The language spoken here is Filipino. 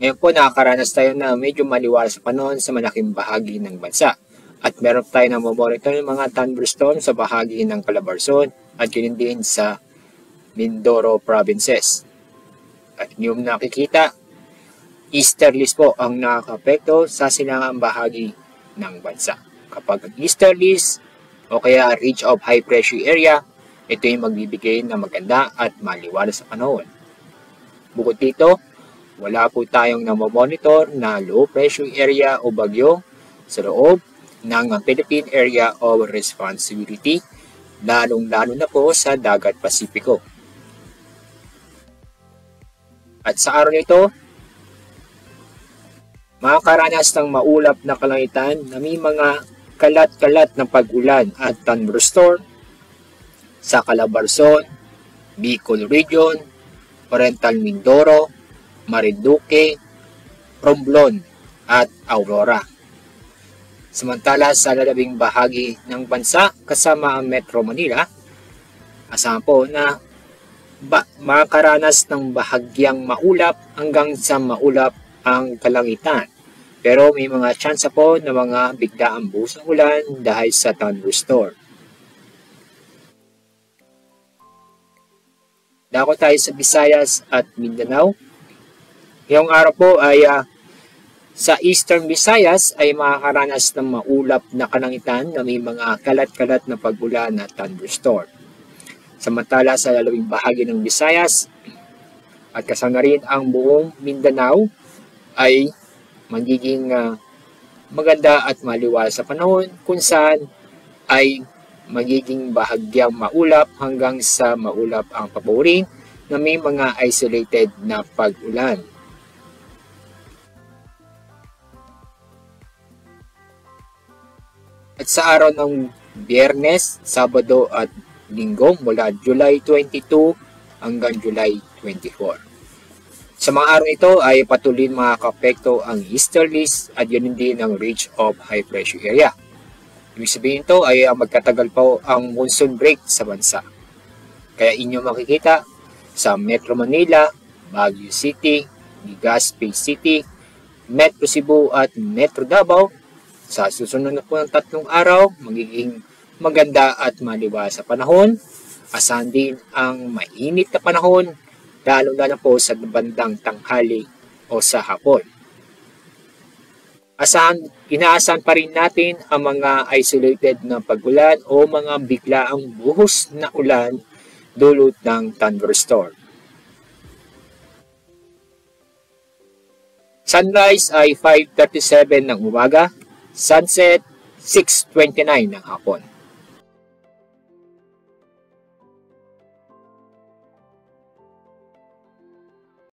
Ngayon po nakakaranas tayo na medyo maliwalas sa panahon sa malaking bahagi ng bansa. At meron tayo na mamonitor ng mga thunderstorm sa bahagi ng Calabarzon at yun din sa Mindoro provinces. At yung nakikita, easterlies po ang nakaka-apekto sa silangang bahagi ng bansa. Kapag easterlies o kaya ridge of high pressure area, ito yung magbibigay ng maganda at maliwalas sa panahon. Bukod dito, wala po tayong namomonitor na low pressure area o bagyo sa loob ng Philippine Area of Responsibility, lalong-lalo na po sa Dagat Pasipiko. At sa araw nito, makakaranas ng maulap na kalangitan na may mga kalat-kalat na pag-ulan at thunderstorm sa Calabarzon, Bicol Region, Oriental Mindoro, Marinduque, Romblon at Aurora. Samantala sa lalabing bahagi ng bansa kasama ang Metro Manila, asahan po na makakaranas ng bahagyang maulap hanggang sa maulap ang kalangitan. Pero may mga tsansa po na mga biglaang buhos ng ulan dahil sa thunderstorm. Dako tayo sa Visayas at Mindanao. Ngayong araw po ay sa Eastern Visayas ay makakaranas ng maulap na kalangitan na may mga kalat-kalat na pag-ulan at thunderstorm. Samantala sa lalawing bahagi ng Visayas at kasama rin ang buong Mindanao ay magiging maganda at maliwalas sa panahon kung saan ay magiging bahagyang maulap hanggang sa maulap ang paborin na may mga isolated na pag-ulan. At sa araw ng Biyernes, Sabado at Linggo mula July 22 hanggang July 24. Sa mga araw ito ay patuloy makaka-apekto ang easterlies at yun din ang ridge of high pressure area. Ibig sabihin ito ay magkatagal pa ang monsoon break sa bansa. Kaya inyo makikita sa Metro Manila, Baguio City, Legazpi City, Metro Cebu at Metro Davao. Sa susunod na po ng 3 araw, magiging maganda at maliwalas sa panahon. Asahan din ang mainit na panahon, lalo na po sa bandang tanghali o sa hapon. Inaasahan pa rin natin ang mga isolated na pag-ulan o mga biglaang buhos na ulan dulot ng thunderstorm. Sunrise ay 5:37 ng umaga. Sunset, 6:29 ng hapon.